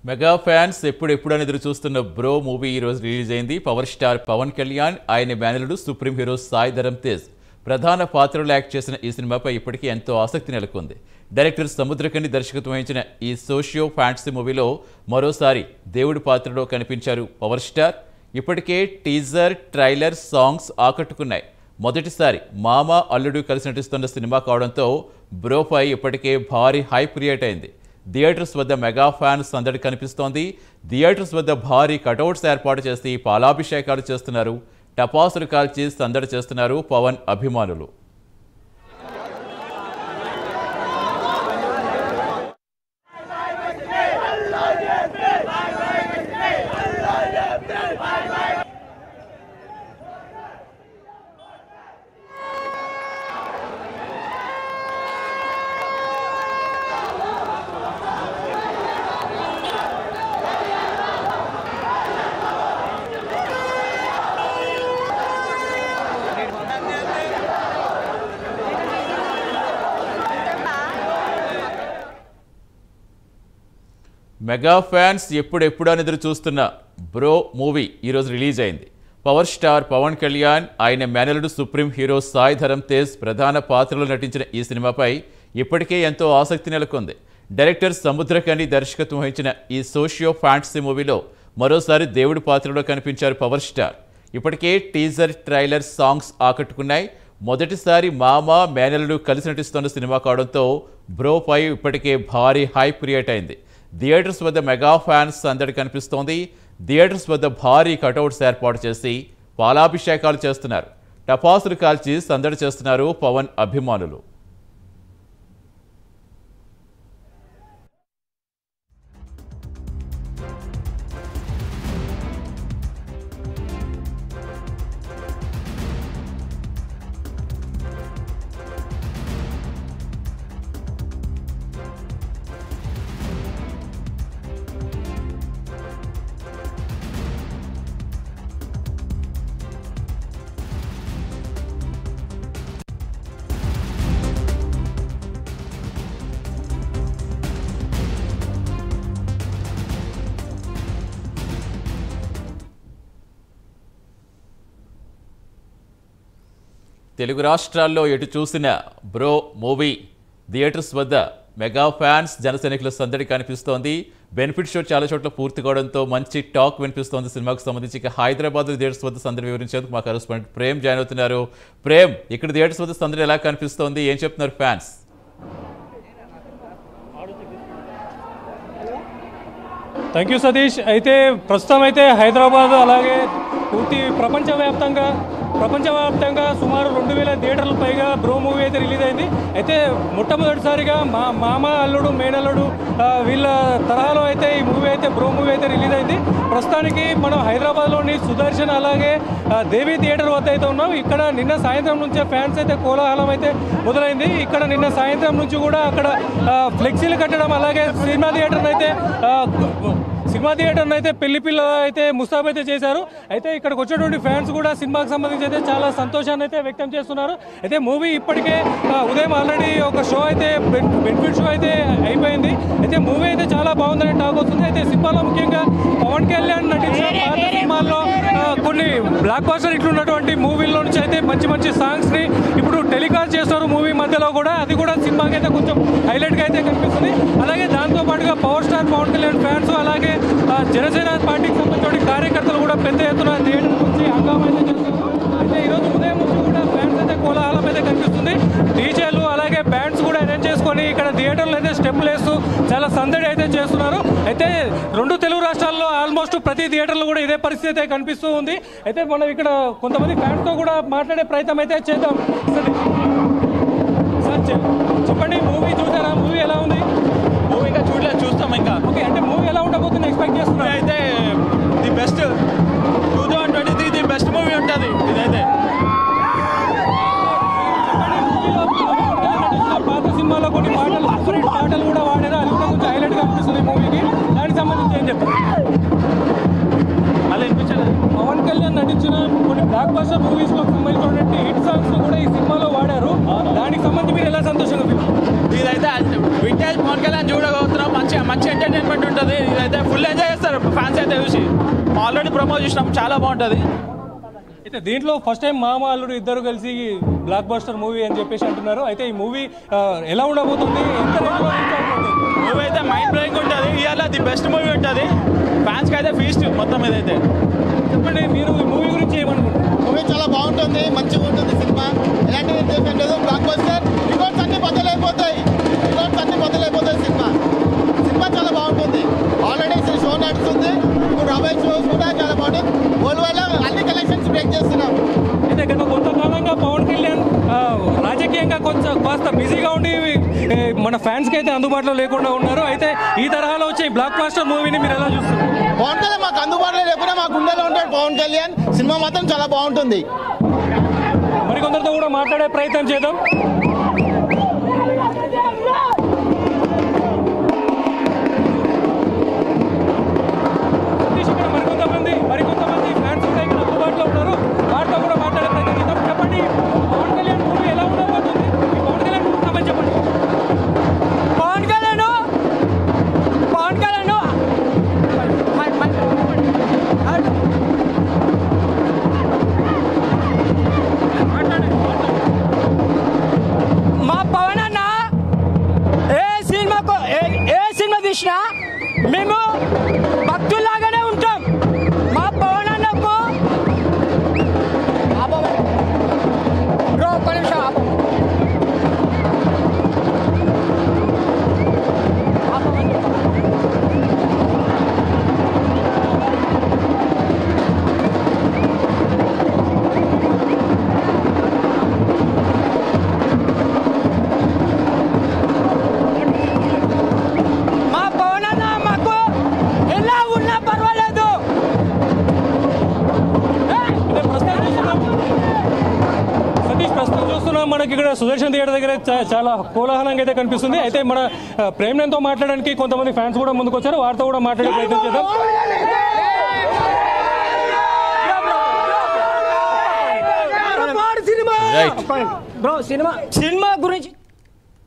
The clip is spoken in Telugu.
మెగా ఫ్యాన్స్ ఎప్పుడెప్పుడు ఎదురు చూస్తున్న బ్రో మూవీ ఈ రోజు రిలీజ్ అయింది. పవర్ స్టార్ పవన్ కళ్యాణ్, ఆయన మేనలుడు సుప్రీం హీరో సాయి ధరమ్ తేజ్ ప్రధాన పాత్రలో యాక్ట్ చేసిన ఈ సినిమాపై ఇప్పటికీ ఎంతో ఆసక్తి నెలకొంది. డైరెక్టర్ సముద్రకని దర్శకత్వం వహించిన ఈ సోషియో ఫ్యాంటసీ మూవీలో మరోసారి దేవుడి పాత్రలో కనిపించారు పవర్ స్టార్. ఇప్పటికే టీజర్, ట్రైలర్, సాంగ్స్ ఆకట్టుకున్నాయి. మొదటిసారి మామ అల్లుడు కలిసి నటిస్తున్న సినిమా కావడంతో బ్రోపై ఇప్పటికే భారీ హైప్ క్రియేట్ అయింది. థియేటర్స్ వద్ద మెగా ఫ్యాన్స్ సందడి కనిపిస్తోంది. థియేటర్స్ వద్ద భారీ కటౌట్స్ ఏర్పాటు చేసి పాలాభిషేకాలు చేస్తున్నారు. టపాసులు కాల్చి సందడి చేస్తున్నారు పవన్ అభిమానులు. మెగా ఫ్యాన్స్ ఎప్పుడెప్పుడు ఎదురు చూస్తున్న బ్రో మూవీ ఈరోజు రిలీజ్ అయింది. పవర్ స్టార్ పవన్ కళ్యాణ్, ఆయన మేనలుడు సుప్రీం హీరో సాయి ధరమ్ తేజ్ ప్రధాన పాత్రలో నటించిన ఈ సినిమాపై ఇప్పటికే ఎంతో ఆసక్తి నెలకొంది. డైరెక్టర్ సముద్రకని దర్శకత్వం వహించిన ఈ సోషియో ఫ్యాంటసీ మూవీలో మరోసారి దేవుడి పాత్రలో కనిపించారు పవర్ స్టార్. ఇప్పటికే టీజర్, ట్రైలర్, సాంగ్స్ ఆకట్టుకున్నాయి. మొదటిసారి మామ మేనలుడు కలిసి నటిస్తున్న సినిమా కావడంతో బ్రోపై ఇప్పటికే భారీ హైప్ క్రియేట్ అయింది. థియేటర్స్ వద్ద మెగా ఫ్యాన్స్ సందడి కనిపిస్తోంది. థియేటర్స్ వద్ద భారీ కటౌట్స్ ఏర్పాటు చేసి పాలాభిషేకాలు చేస్తున్నారు. టపాసులు కాల్చి సందడి చేస్తున్నారు పవన్ అభిమానులు. తెలుగు రాష్ట్రాల్లో ఎటు చూసిన బ్రో మూవీ థియేటర్స్ వద్ద మెగా ఫ్యాన్స్, జనసైనికుల సందడి కనిపిస్తోంది. బెనిఫిట్ షో చాలా చోట్ల పూర్తి కావడంతో మంచి టాక్ వినిపిస్తోంది సినిమాకు సంబంధించి. ఇక హైదరాబాద్ థియేటర్స్ వద్ద సందడి వివరించేందుకు మా కరెస్పాండెంట్ ప్రేమ్ జాయిన్ అవుతున్నారు. ప్రేమ్, ఇక్కడ థియేటర్స్ వద్ద సందడి ఎలా కనిపిస్తోంది, ఏం చెప్తున్నారు ఫ్యాన్స్? Thank you Satish. అయితే ప్రస్తుతం అయితే హైదరాబాద్ అలాగే పూర్తి ప్రపంచవ్యాప్తంగా సుమారు 2000 థియేటర్ల పైగా బ్రో మూవీ అయితే రిలీజ్ అయింది. అయితే మొట్టమొదటిసారిగా మామ అల్లుడు మేనల్లుడు వీళ్ళ తరహాలో అయితే ఈ మూవీ అయితే బ్రో మూవీ అయితే రిలీజ్ అయింది. ప్రస్తుతానికి మనం హైదరాబాద్లోని సుదర్శన్ అలాగే దేవి థియేటర్ వద్ద అయితే ఉన్నాం. ఇక్కడ నిన్న సాయంత్రం నుంచే ఫ్యాన్స్ అయితే కోలాహలం అయితే మొదలైంది. ఇక్కడ నిన్న సాయంత్రం నుంచి కూడా అక్కడ ఫ్లెక్సీలు కట్టడం అలాగే సినిమా థియేటర్ని అయితే పెళ్లి పిల్ల అయితే ముస్తాబ్ అయితే చేశారు. అయితే ఇక్కడికి వచ్చేటువంటి ఫ్యాన్స్ కూడా సినిమాకి సంబంధించి అయితే చాలా సంతోషాన్ని అయితే వ్యక్తం చేస్తున్నారు. అయితే మూవీ ఇప్పటికే ఉదయం ఆల్రెడీ ఒక షో అయితే బెనిఫిట్ షో అయితే అయిపోయింది. అయితే మూవీ అయితే చాలా బాగుందని టాక్ వస్తుంది. అయితే సినిమాలో ముఖ్యంగా పవన్ కళ్యాణ్ నటించిన పాత సినిమాల్లో కొన్ని బ్లాక్ బాస్టర్ ఇట్లున్నటువంటి మూవీల్లో నుంచి అయితే మంచి సాంగ్స్ని ఇప్పుడు టెలికాస్ట్ చేస్తారు మూవీ మధ్యలో కూడా. అది కూడా సినిమాకి అయితే కొంచెం హైలైట్గా అయితే కనిపిస్తుంది. అలాగే దాంతోపాటుగా power star Pawan Kalyan fans అలాగే జనసేన పార్టీకి సంబంధించిన కార్యకర్తలు కూడా పెద్ద ఎత్తున థియేటర్ నుంచి హంగామా అయితే చేస్తున్నారు. అయితే ఈరోజు ఉదయం నుంచి కూడా ఫ్యాన్స్ అయితే కోలాహలం అయితే కనిపిస్తుంది. డీజేలు అలాగే బ్యాండ్స్ కూడా అరేంజ్ చేసుకొని ఇక్కడ థియేటర్లో అయితే స్టెప్పులు వేస్తూ చాలా సందడి అయితే చేస్తున్నారు. అయితే 2 తెలుగు రాష్ట్రాల్లో ఆల్మోస్ట్ ప్రతి థియేటర్లో కూడా ఇదే పరిస్థితి అయితే కనిపిస్తూ ఉంది. అయితే మనం ఇక్కడ కొంతమంది ఫ్యాన్స్తో కూడా మాట్లాడే ప్రయత్నం అయితే చేద్దాం. సార్ చెప్పండి, మూవీ చూసారా? మూవీ ఎలా ఉంది? మూవీ ఇంకా చూడలేదు, చూస్తాం ఇంకా. ఓకే, అంటే మూవీ ఎలా ఉండబోతుంది ఎక్స్పెక్ట్ చేస్తున్నారు? అయితే the best 2023 the best movie ఉంటుంది ఇదైతే. పాత సినిమాలో కొన్ని పాటలు కూడా వాడారు. అది కూడా కొంచెం హైలైట్గా అనిపిస్తుంది మూవీకి. దానికి సంబంధించి ఏం చెప్తారు? మళ్ళీ వినిపించలేదు. పవన్ కళ్యాణ్ నటించిన కొన్ని బ్లాక్ బస్టర్ మూవీస్లో సంబంధించినటువంటి హిట్ సాంగ్స్ కూడా ఈ సినిమాలో వాడారు. దానికి సంబంధించి మీరు ఎలా సంతోషంగా ఫీల్? ఇదైతే వింటేజ్ పవన్ కళ్యాణ్ చూడగలుగుతున్నాం. మంచిగా మంచి ఎంటర్టైన్మెంట్ ఉంటుంది. ఇదైతే ఫుల్ ఎంజాయ్ చేస్తారు ఫ్యాన్స్ అయితే చూసి. ఆల్రెడీ ప్రమోట్ చేసినాం, చాలా బాగుంటుంది. అయితే దీంట్లో ఫస్ట్ టైం మామ అల్లుడు ఇద్దరు కలిసి బ్లాక్ బస్టర్ మూవీ అని చెప్పేసి అంటున్నారు. అయితే ఈ మూవీ ఎలా ఉండబోతుంది, ఎంత మూవీ అయితే మైండ్ బ్లోయింగ్ ఉంటుంది. ఇవాళ ది బెస్ట్ మూవీ ఉంటుంది. ఫ్యాన్స్కి అయితే ఫీస్ట్ మొత్తం ఇదైతే. చెప్పండి, మీరు ఈ మూవీ గురించి ఏమనుకుంటారు? మూవీ చాలా బాగుంటుంది, మంచిగా ఉంటుంది సినిమా. ఎలాంటి నిర్దేశం లేదు. బ్లాక్ బస్టర్ రికార్డ్స్ అన్ని బద్దలైపోతాయి. సినిమా చాలా బాగుంటుంది. ఆల్రెడీ షో నడుస్తుంది. ఇప్పుడు రాబోయే షోస్ కూడా చాలా బాగుంటుంది. వరల్డ్ వైడ్ అన్ని కలెక్షన్స్ బ్రేక్ చేస్తున్నాం. అయితే గత కొంతకాలంగా పవన్ కళ్యాణ్ రాజకీయంగా కాస్త బిజీగా ఉండి మన ఫ్యాన్స్కి అయితే అందుబాటులో లేకుండా ఉన్నారు. అయితే ఈ తరహాలో వచ్చే బ్లాక్ బస్టర్ మూవీని మీరు ఎలా చూస్తారు? పవన్ కళ్యాణ్ మాకు అందుబాటులో లేకుండా మా గుండెలో ఉంటాడు పవన్ కళ్యాణ్. సినిమా మాత్రం చాలా బాగుంటుంది. మరికొందరితో కూడా మాట్లాడే ప్రయత్నం చేద్దాం. మరికొంతమంది ఫ్యాన్స్ కూడా ఇక్కడ అందుబాటులో ఉన్నారు. వారితో కూడా మాట్లాడే ప్రయత్నం చేద్దాం. చెప్పండి, పవన్ కళ్యాణ్ మూవీ ఎలా ఉండబోతుంది? పవన్ కళ్యాణ్ మూవీ చెప్పండి. పవన్ కళ్యాణ్ మా పవన్ అన్న ఏ సినిమా తీసినా మేము భక్తుల్లాగానే ఉంటాం. మా పవన్ అన్నకు బ్రో ఒక్క నిమిషం మనకి ఇక్కడ సుదర్శన్ థియేటర్ దగ్గర చాలా కోలాహలంగా అయితే కనిపిస్తుంది. అయితే మన Prime9 తో మాట్లాడడానికి కొంతమంది ఫ్యాన్స్ కూడా ముందుకు వచ్చారు. వారితో కూడా మాట్లాడే ప్రయత్నం చేద్దాం. సినిమా గురించి